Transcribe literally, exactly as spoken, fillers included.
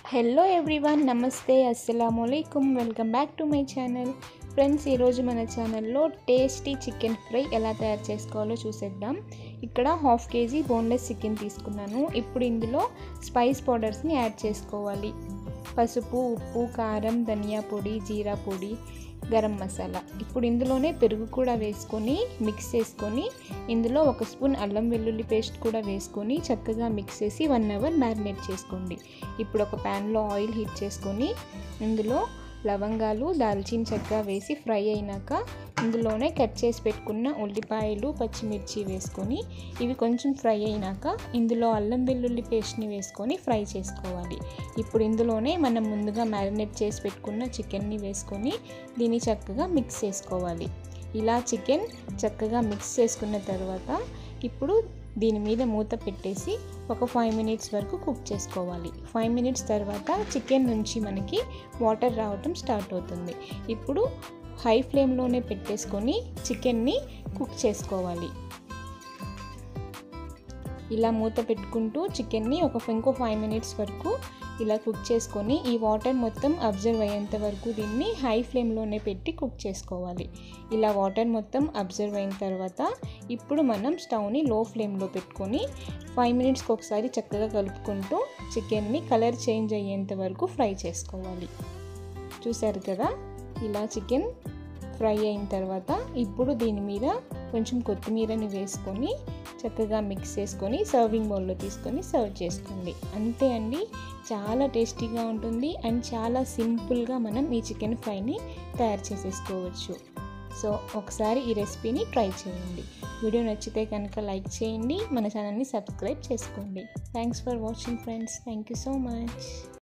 Hello everyone, నమస్తే, అస్సలాముఅలైకుమ్. Welcome back to my channel. Friends, ఈరోజు మన ఛానల్లో టేస్టీ చికెన్ ఫ్రై ఎలా తయారు చేసుకోవాలో చూసేద్దాం. ఇక్కడ హాఫ్ కేజీ బోన్లెస్ చికెన్ తీసుకున్నాను. ఇప్పుడు ఇందులో స్పైస్ పౌడర్స్ని యాడ్ చేసుకోవాలి. పసుపు, ఉప్పు, కారం, ధనియా పొడి, జీరా పొడి, గరం మసాలా. ఇప్పుడు ఇందులోనే పెరుగు కూడా వేసుకొని మిక్స్ చేసుకొని ఇందులో ఒక స్పూన్ అల్లం వెల్లుల్లి పేస్ట్ కూడా వేసుకొని చక్కగా మిక్స్ చేసి వన్ అవర్ మ్యారినేట్ చేసుకోండి. ఇప్పుడు ఒక ప్యాన్లో ఆయిల్ హీట్ చేసుకొని ఇందులో లవంగాలు, దాల్చిన చెక్క వేసి ఫ్రై అయినాక ఇందులోనే కట్ చేసి పెట్టుకున్న ఉల్లిపాయలు, పచ్చిమిర్చి వేసుకొని ఇవి కొంచెం ఫ్రై అయినాక ఇందులో అల్లం వెల్లుల్లి పేస్ట్ని వేసుకొని ఫ్రై చేసుకోవాలి. ఇప్పుడు ఇందులోనే మనం ముందుగా మ్యారినేట్ చేసి పెట్టుకున్న చికెన్ని వేసుకొని దీన్ని చక్కగా మిక్స్ చేసుకోవాలి. ఇలా చికెన్ చక్కగా మిక్స్ చేసుకున్న తర్వాత ఇప్పుడు దీని మీద మూత పెట్టేసి ఒక ఫైవ్ మినిట్స్ వరకు కుక్ చేసుకోవాలి. ఫైవ్ మినిట్స్ తర్వాత చికెన్ నుంచి మనకి వాటర్ రావటం స్టార్ట్ అవుతుంది. ఇప్పుడు హై ఫ్లేమ్లోనే పెట్టేసుకొని చికెన్ని కుక్ చేసుకోవాలి. ఇలా మూత పెట్టుకుంటూ చికెన్ని ఒక ఇంకో ఫైవ్ మినిట్స్ వరకు ఇలా కుక్ చేసుకొని ఈ వాటర్ మొత్తం అబ్జర్వ్ అయ్యేంత వరకు దీన్ని హై ఫ్లేమ్లోనే పెట్టి కుక్ చేసుకోవాలి. ఇలా వాటర్ మొత్తం అబ్జర్వ్ అయిన తర్వాత ఇప్పుడు మనం స్టవ్ని లో ఫ్లేమ్లో పెట్టుకొని ఫైవ్ మినిట్స్కి ఒకసారి చక్కగా కలుపుకుంటూ చికెన్ని కలర్ చేంజ్ అయ్యేంత వరకు ఫ్రై చేసుకోవాలి. చూసారు కదా, ఇలా చికెన్ ఫ్రై అయిన తర్వాత ఇప్పుడు దీని మీద కొంచెం కొత్తిమీరని వేసుకొని చక్కగా మిక్స్ చేసుకొని సర్వింగ్ బౌల్లో తీసుకొని సర్వ్ చేసుకోండి. అంతే అండి, చాలా టేస్టీగా ఉంటుంది అండ్ చాలా సింపుల్గా మనం ఈ చికెన్ ఫ్రైని తయారు చేసేసుకోవచ్చు. సో ఒకసారి ఈ రెసిపీని ట్రై చేయండి. వీడియో నచ్చితే కనుక లైక్ చేయండి, మన ఛానల్ని సబ్స్క్రైబ్ చేసుకోండి. Thanks for watching friends. Thank you so much.